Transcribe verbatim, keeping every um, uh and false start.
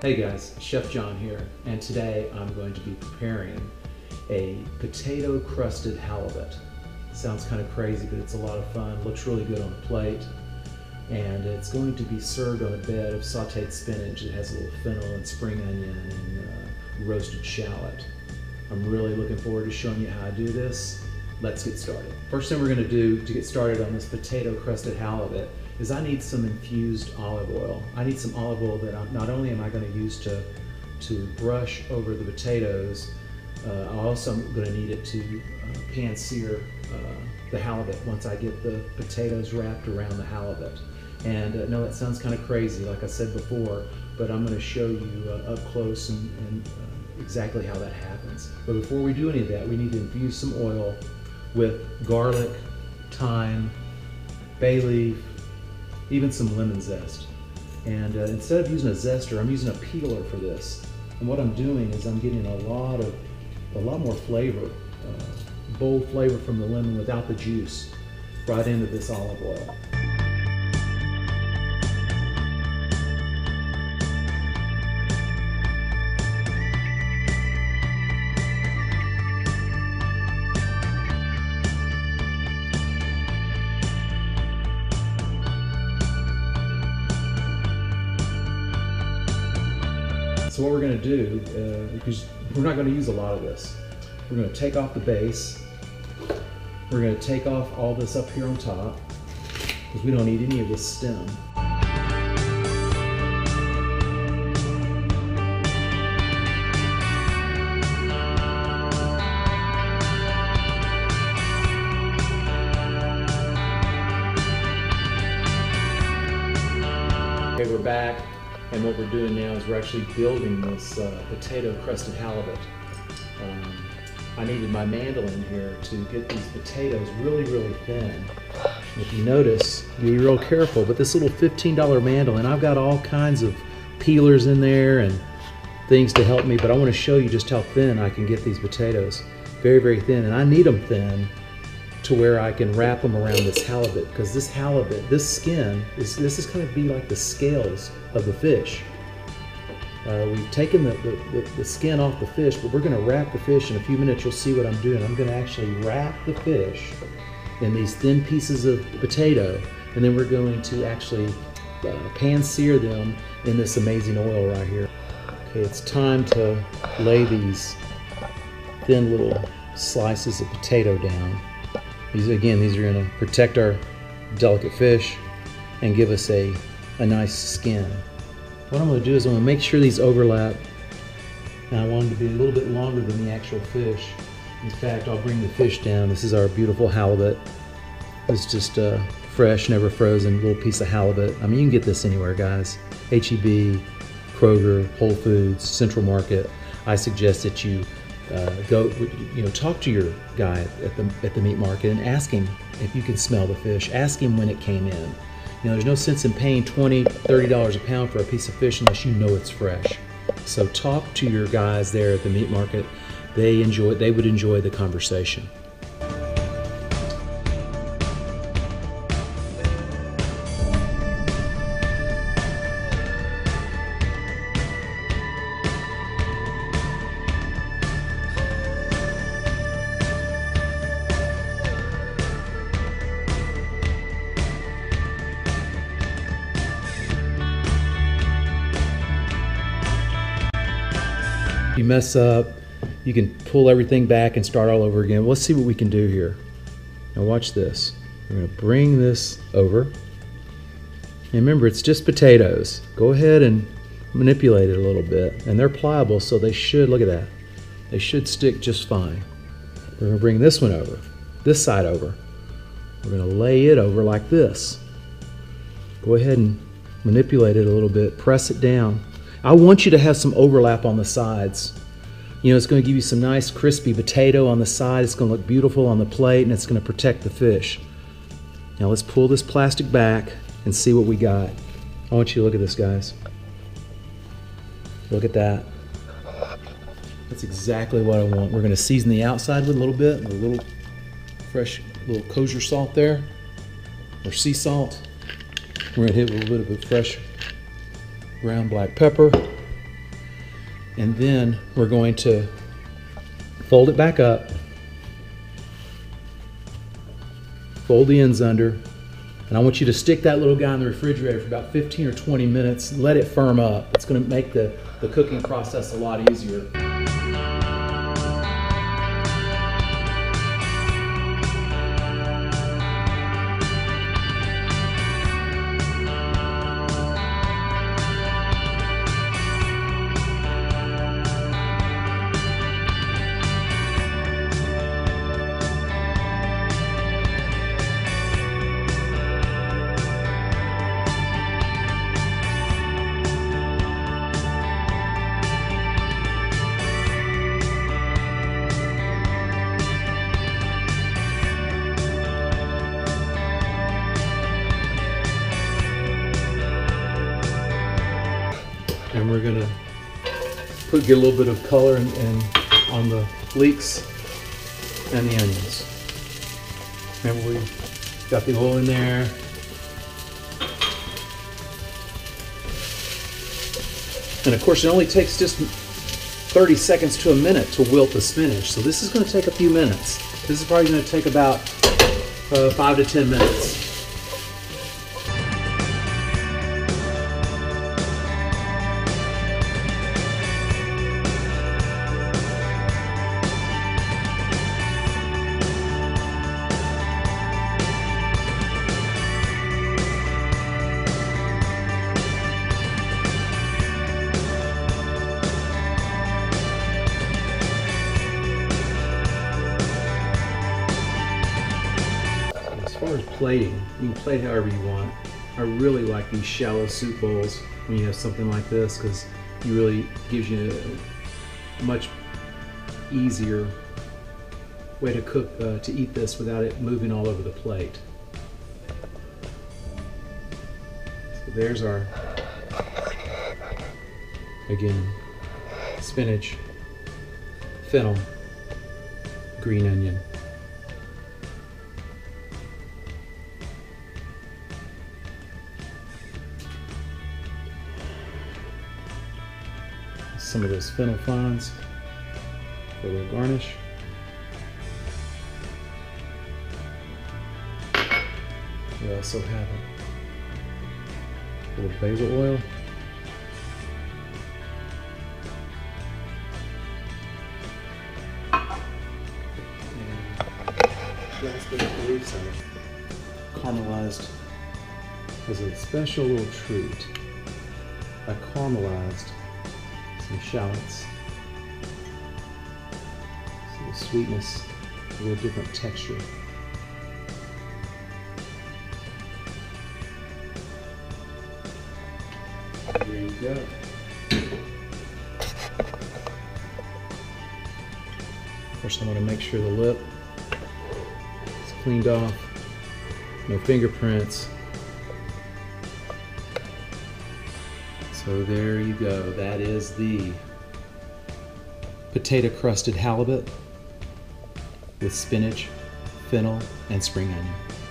Hey guys, Chef John here, and today I'm going to be preparing a potato crusted halibut. Sounds kind of crazy, but it's a lot of fun. Looks really good on a plate, and it's going to be served on a bed of sautéed spinach. It has a little fennel and spring onion and uh, roasted shallot. I'm really looking forward to showing you how I do this. Let's get started. First thing we're going to do to get started on this potato crusted halibut is I need some infused olive oil. I need some olive oil that I'm, not only am I going to use to, to brush over the potatoes, uh, I also am going to need it to uh, pan sear uh, the halibut once I get the potatoes wrapped around the halibut. And uh, no, that sounds kind of crazy, like I said before, but I'm going to show you uh, up close and, and uh, exactly how that happens. But before we do any of that, we need to infuse some oil with garlic, thyme, bay leaf, even some lemon zest. And uh, instead of using a zester, I'm using a peeler for this. And what I'm doing is I'm getting a lot of, a lot more flavor, uh, bold flavor from the lemon without the juice, right into this olive oil. So what we're going to do, uh, because we're not going to use a lot of this, we're going to take off the base. We're going to take off all this up here on top, because we don't need any of this stem. Okay, we're back. And what we're doing now is we're actually building this uh, potato crusted halibut. Um, I needed my mandolin here to get these potatoes really, really thin. And if you notice, be real careful, but this little fifteen dollar mandolin, I've got all kinds of peelers in there and things to help me, but I want to show you just how thin I can get these potatoes. Very, very thin, and I need them thin to where I can wrap them around this halibut, because this halibut, this skin, is this is going to be like the scales of the fish. Uh, we've taken the, the, the skin off the fish, but we're going to wrap the fish. In a few minutes you'll see what I'm doing. I'm going to actually wrap the fish in these thin pieces of potato, and then we're going to actually uh, pan sear them in this amazing oil right here. Okay, it's time to lay these thin little slices of potato down. These, again, these are going to protect our delicate fish and give us a, a nice skin. What I'm going to do is I'm going to make sure these overlap. And I want them to be a little bit longer than the actual fish. In fact, I'll bring the fish down. This is our beautiful halibut. It's just uh, fresh, never frozen, little piece of halibut. I mean, you can get this anywhere, guys. H E B, Kroger, Whole Foods, Central Market. I suggest that you Uh, go, you know, talk to your guy at the at the meat market and ask him if you can smell the fish. Ask him when it came in. You know, there's no sense in paying twenty, thirty dollars a pound for a piece of fish unless you know it's fresh. So talk to your guys there at the meat market. They enjoy. They would enjoy the conversation. If you mess up, you can pull everything back and start all over again. Let's see what we can do here. Now watch this. We're going to bring this over. And remember, it's just potatoes. Go ahead and manipulate it a little bit. And they're pliable, so they should, look at that. They should stick just fine. We're going to bring this one over, this side over. We're going to lay it over like this. Go ahead and manipulate it a little bit. Press it down. I want you to have some overlap on the sides. You know, it's going to give you some nice crispy potato on the side. It's going to look beautiful on the plate, and it's going to protect the fish. Now let's pull this plastic back and see what we got. I want you to look at this, guys. Look at that. That's exactly what I want. We're going to season the outside with a little bit, with a little fresh little kosher salt there, or sea salt. We're going to hit with a little bit of fresh ground black pepper. And then we're going to fold it back up, fold the ends under, and I want you to stick that little guy in the refrigerator for about fifteen or twenty minutes and let it firm up. It's going to make the, the cooking process a lot easier. And we're gonna put get a little bit of color and, and on the leeks and the onions. Remember, we got the oil in there. And of course, it only takes just thirty seconds to a minute to wilt the spinach. So this is going to take a few minutes. This is probably going to take about uh, five to ten minutes. As far as plating, you can plate however you want. I really like these shallow soup bowls when you have something like this, because it really gives you a much easier way to cook, uh, to eat this without it moving all over the plate. So there's our, again, spinach, fennel, green onion. Some of those fennel fronds for a little garnish. We also have a little basil oil. And last but not least, I caramelized as a special little treat. I caramelized some shallots. So the sweetness, a little different texture. There you go. First, I want to make sure the lip is cleaned off, no fingerprints. So there you go. That is the potato crusted halibut with spinach, fennel, and spring onion.